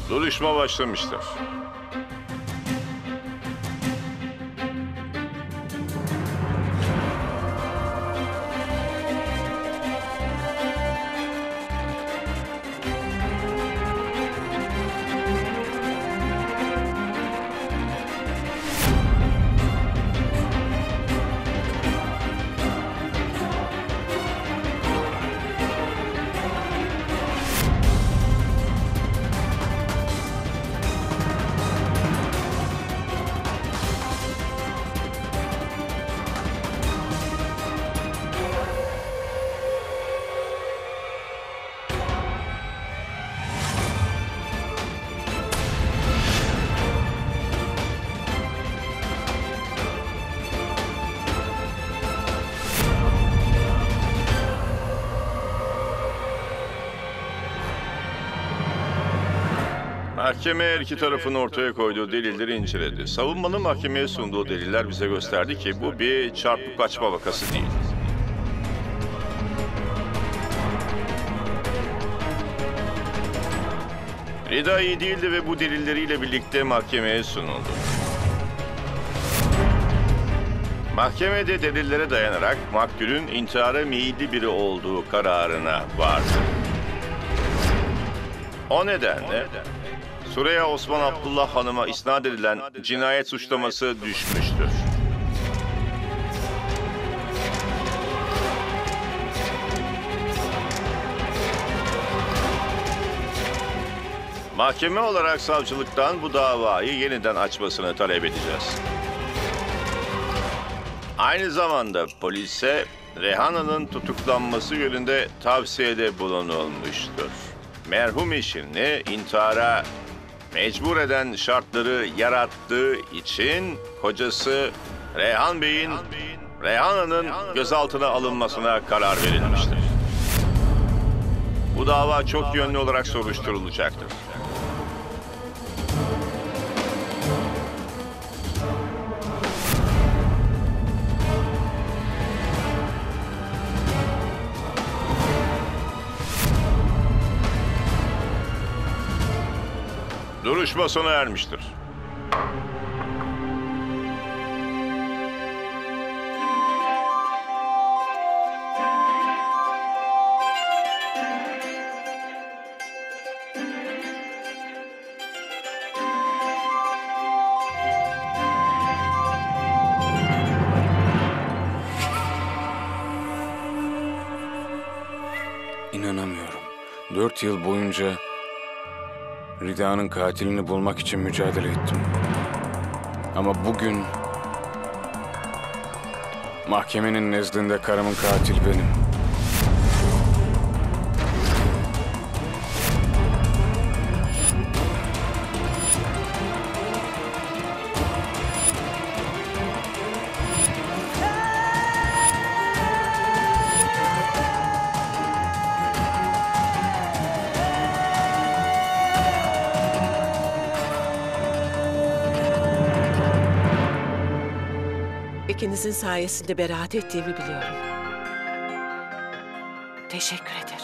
Duruşma başlamıştır. Mahkeme her iki tarafın ortaya koyduğu delilleri inceledi. Savunmanın mahkemeye sunduğu deliller bize gösterdi ki bu bir çarpık kaçma vakası değil. Rida iyi değildi ve bu delilleriyle birlikte mahkemeye sunuldu. Mahkemede delillere dayanarak maktulün intihara meyilli biri olduğu kararına vardı. O nedenle Süreyya Osman Abdullah Hanım'a isnat edilen cinayet suçlaması düşmüştür. Mahkeme olarak savcılıktan bu davayı yeniden açmasını talep edeceğiz. Aynı zamanda polise Reyhana'nın tutuklanması yönünde tavsiyede bulunulmuştur. Merhum eşini intihara mecbur eden şartları yarattığı için kocası Reyhan Bey'in Reyhana'nın gözaltına alınmasına karar verilmiştir. Bu dava çok yönlü olarak soruşturulacaktır. Duruşma sona ermiştir. İnanamıyorum. 4 yıl boyunca Rida'nın katilini bulmak için mücadele ettim. Ama bugün mahkemenin nezdinde karımın katili benim. İkinizin sayesinde beraat ettiğimi biliyorum. Teşekkür ederim.